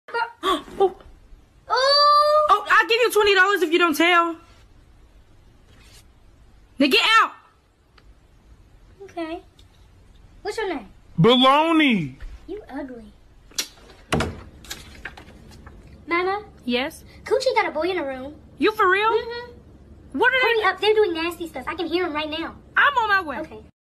Oh. Oh, I'll give you $20 if you don't tell. Now get out. Okay. What's your name? Baloney. You ugly. Mama? Yes? Coochie got a boy in the room. You for real? Mm-hmm. What are Hurry they? up. They're doing nasty stuff. I can hear them right now. I'm on my way. Okay.